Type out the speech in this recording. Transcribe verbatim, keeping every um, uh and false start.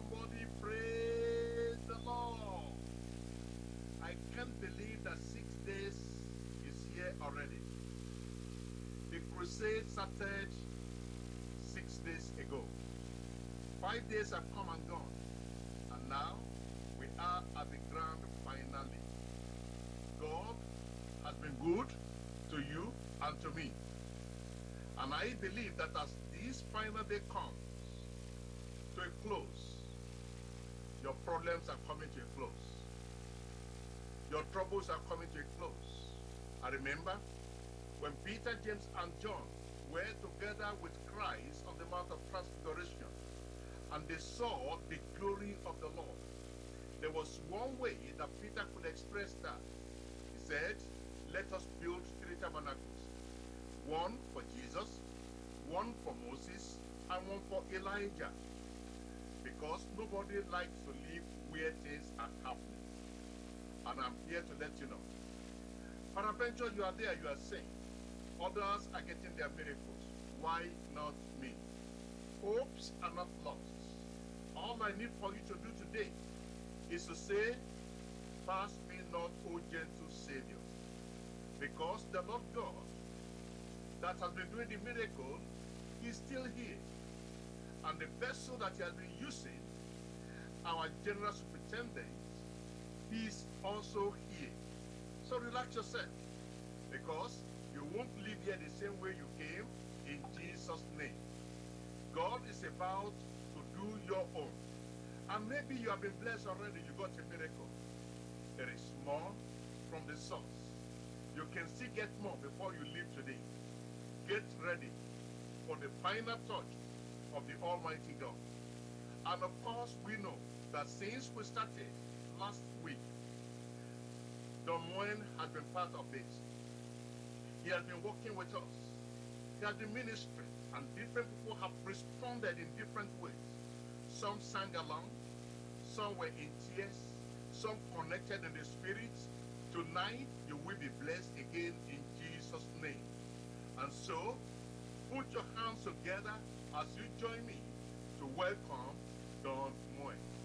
Somebody praise the Lord. I can't believe that six days is here already. The crusade started six days ago. Five days have come and gone. And now we are at the grand finale. God has been good to you and to me. And I believe that as this final day comes to a close, your problems are coming to a close. Your troubles are coming to a close. I remember when Peter, James, and John were together with Christ on the Mount of Transfiguration, and they saw the glory of the Lord. There was one way that Peter could express that. He said, let us build three tabernacles. One for Jesus, one for Moses, and one for Elijah. Because nobody likes to live where things are happening. And I'm here to let you know. Peradventure, you are there, you are saying, others are getting their miracles. Why not me? Hopes are not lost. All I need for you to do today is to say, pass me not, O gentle Savior. Because the Lord God that has been doing the miracle is still here. And the vessel that he has been using, our general superintendent, is also here. So relax yourself, because you won't leave here the same way you came, in Jesus' name. God is about to do your own. And maybe you have been blessed already, you got a miracle. There is more from the source. You can still get more before you leave today. Get ready for the final touch of the Almighty God. And of course, we know that since we started last week, Don Moen has been part of this. He has been working with us. He has been ministering, and different people have responded in different ways. Some sang along, some were in tears, some connected in the spirit. Tonight, you will be blessed again in Jesus' name. And so, put your hands together as you join me to welcome Don Moen.